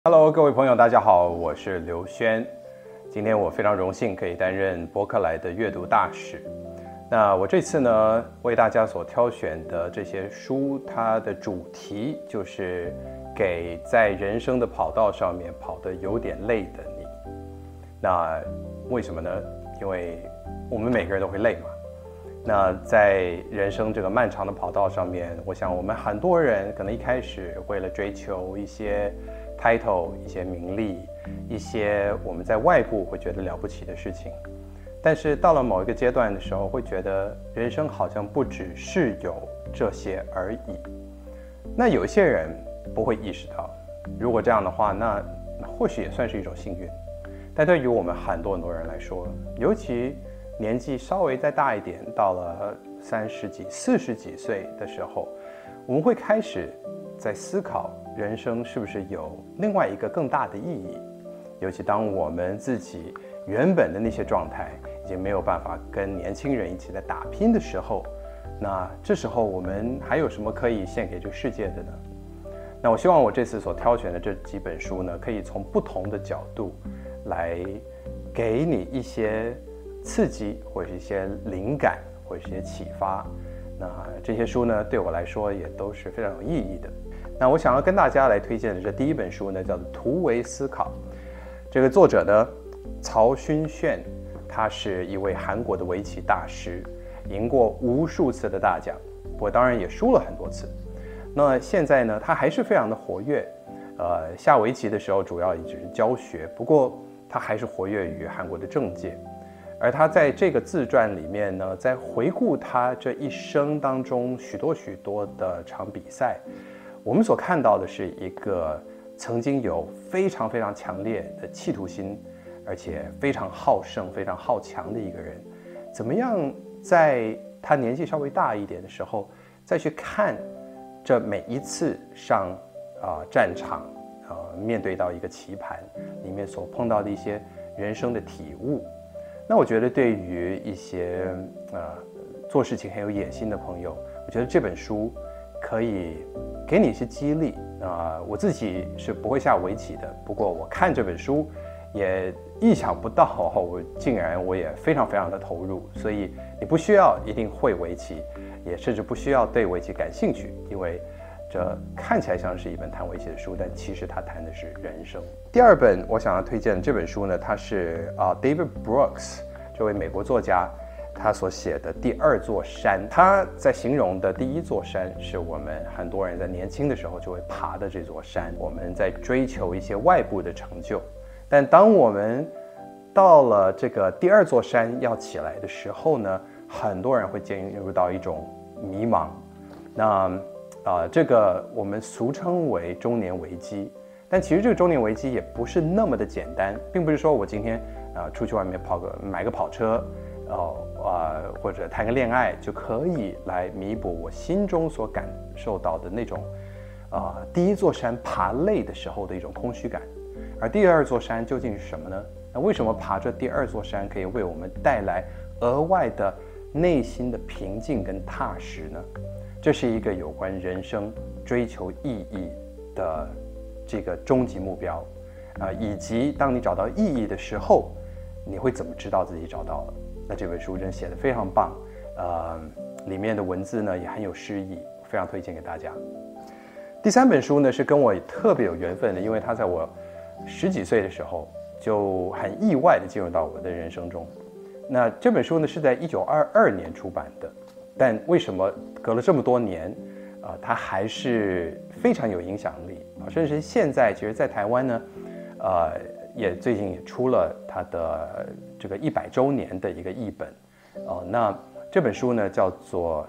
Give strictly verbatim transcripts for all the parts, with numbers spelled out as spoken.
Hello， 各位朋友，大家好，我是刘轩。今天我非常荣幸可以担任博客来的阅读大使。那我这次呢，为大家所挑选的这些书，它的主题就是给在人生的跑道上面跑得有点累的你。那为什么呢？因为我们每个人都会累嘛。那在人生这个漫长的跑道上面，我想我们很多人可能一开始为了追求一些title 一些名利，一些我们在外部会觉得了不起的事情，但是到了某一个阶段的时候，会觉得人生好像不只是有这些而已。那有些人不会意识到，如果这样的话，那或许也算是一种幸运。但对于我们很多很多人来说，尤其年纪稍微再大一点，到了三十几、四十几岁的时候，我们会开始在思考人生是不是有另外一个更大的意义。尤其当我们自己原本的那些状态已经没有办法跟年轻人一起在打拼的时候，那这时候我们还有什么可以献给这个世界的呢？那我希望我这次所挑选的这几本书呢，可以从不同的角度来给你一些刺激，或者是一些灵感，或者是一些启发。那这些书呢，对我来说也都是非常有意义的。那我想要跟大家来推荐的这第一本书呢，叫做《突围思考》。这个作者呢，曹勋炫，他是一位韩国的围棋大师，赢过无数次的大奖，不过当然也输了很多次。那现在呢，他还是非常的活跃，呃，下围棋的时候主要也只是教学，不过他还是活跃于韩国的政界。而他在这个自传里面呢，在回顾他这一生当中许多许多的场比赛，我们所看到的是一个曾经有非常非常强烈的企图心，而且非常好胜、非常好强的一个人，怎么样在他年纪稍微大一点的时候，再去看这每一次上啊、呃、战场，呃，面对到一个棋盘里面所碰到的一些人生的体悟。那我觉得对于一些呃做事情很有野心的朋友，我觉得这本书可以给你一些激励啊、呃。我自己是不会下围棋的，不过我看这本书也意想不到，我竟然我也非常非常的投入。所以你不需要一定会围棋，也甚至不需要对围棋感兴趣，因为这看起来像是一本谈围棋的书，但其实它谈的是人生。第二本我想要推荐的这本书呢，它是啊、呃、David Brooks 这位美国作家他所写的《第二座山》。他在形容的第一座山是我们很多人在年轻的时候就会爬的这座山，我们在追求一些外部的成就。但当我们到了这个第二座山要起来的时候呢，很多人会进入到一种迷茫。那啊、呃，这个我们俗称为中年危机，但其实这个中年危机也不是那么的简单，并不是说我今天啊、呃、出去外面跑个买个跑车，哦啊、呃、或者谈个恋爱就可以来弥补我心中所感受到的那种啊、呃、第一座山爬累的时候的一种空虚感。而第二座山究竟是什么呢？那为什么爬这第二座山可以为我们带来额外的内心的平静跟踏实呢？这是一个有关人生追求意义的这个终极目标，啊、呃，以及当你找到意义的时候，你会怎么知道自己找到了？那这本书真写得非常棒，呃，里面的文字呢也很有诗意，非常推荐给大家。第三本书呢是跟我特别有缘分的，因为它在我十几岁的时候就很意外的进入到我的人生中。那这本书呢是在一九二二年出版的。但为什么隔了这么多年，啊、呃，它还是非常有影响力啊？甚至现在，其实，在台湾呢，呃，也最近也出了它的这个一百周年的一个译本，哦、呃，那这本书呢叫做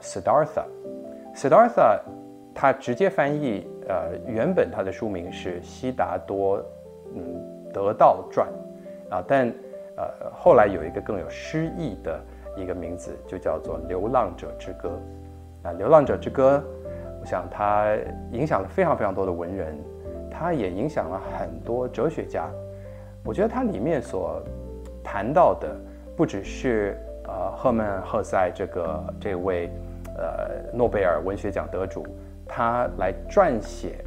Siddhartha，Siddhartha， 它直接翻译，呃，原本它的书名是悉达多，嗯，得道传，啊，但呃后来有一个更有诗意的一个名字，就叫做《流浪者之歌》。啊，《流浪者之歌》，我想它影响了非常非常多的文人，它也影响了很多哲学家。我觉得它里面所谈到的，不只是呃赫曼·赫塞这个这位呃诺贝尔文学奖得主，他来撰写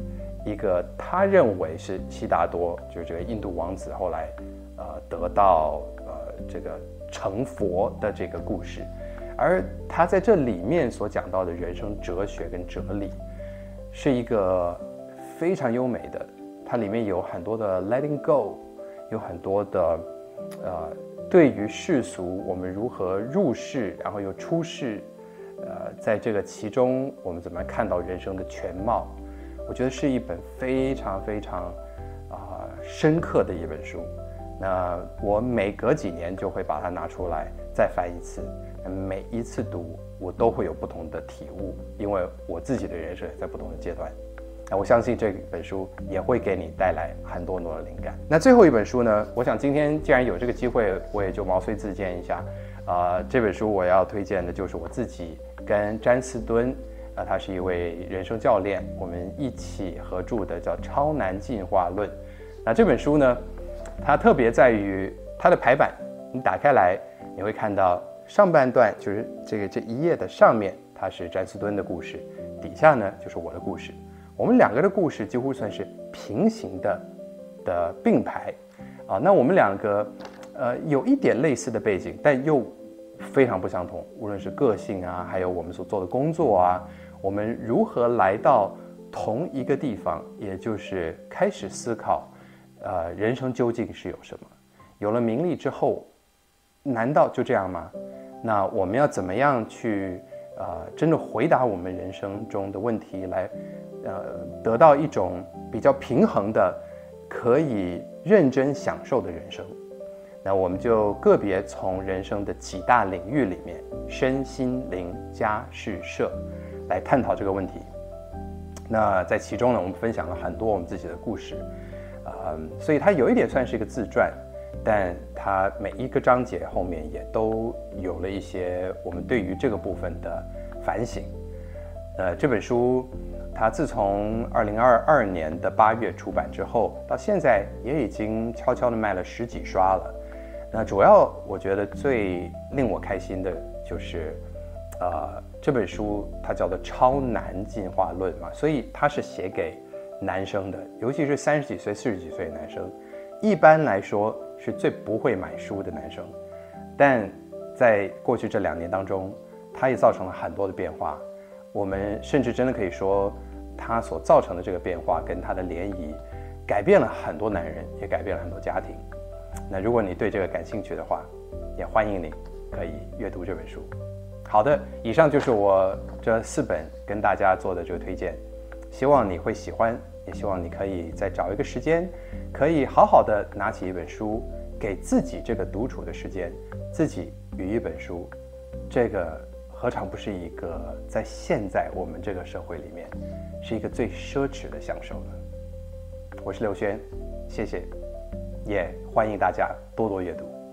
一个他认为是悉达多，就是这个印度王子后来呃得到呃这个成佛的这个故事，而他在这里面所讲到的人生哲学跟哲理，是一个非常优美的，它里面有很多的 letting go， 有很多的呃对于世俗我们如何入世，然后又出世，呃，在这个其中我们怎么看到人生的全貌，我觉得是一本非常非常啊、呃、深刻的一本书。那我每隔几年就会把它拿出来再翻一次，每一次读我都会有不同的体悟，因为我自己的人生在不同的阶段。那我相信这本书也会给你带来很多很多的灵感。那最后一本书呢，我想今天既然有这个机会，我也就毛遂自荐一下。啊、呃，这本书我要推荐的就是我自己跟詹斯敦，啊、呃，他是一位人生教练，我们一起合著的叫《超难进化论》。那这本书呢，它特别在于它的排版，你打开来你会看到上半段就是这个这一页的上面，它是詹斯敦的故事，底下呢就是我的故事。我们两个的故事几乎算是平行的的并排啊。那我们两个呃有一点类似的背景，但又非常不相同，无论是个性啊，还有我们所做的工作啊，我们如何来到同一个地方，也就是开始思考呃人生究竟是有什么。有了名利之后，难道就这样吗？那我们要怎么样去呃真的回答我们人生中的问题，来呃得到一种比较平衡的可以认真享受的人生？那我们就个别从人生的几大领域里面，身心灵家事社来探讨这个问题。那在其中呢，我们分享了很多我们自己的故事，呃，所以它有一点算是一个自传，但它每一个章节后面也都有了一些我们对于这个部分的反省。呃，这本书它自从二零二二年的八月出版之后，到现在也已经悄悄的卖了十几刷了。那主要我觉得最令我开心的就是，呃，这本书它叫做《超难进化论》嘛，所以它是写给男生的，尤其是三十几岁、四十几岁的男生，一般来说是最不会买书的男生，但在过去这两年当中，它也造成了很多的变化。我们甚至真的可以说，它所造成的这个变化跟它的涟漪，改变了很多男人，也改变了很多家庭。那如果你对这个感兴趣的话，也欢迎你可以阅读这本书。好的，以上就是我这四本跟大家做的这个推荐，希望你会喜欢，也希望你可以再找一个时间，可以好好的拿起一本书，给自己这个独处的时间，自己与一本书，这个何尝不是一个在现在我们这个社会里面是一个最奢侈的享受呢？我是刘轩，谢谢。也欢迎大家多多阅读。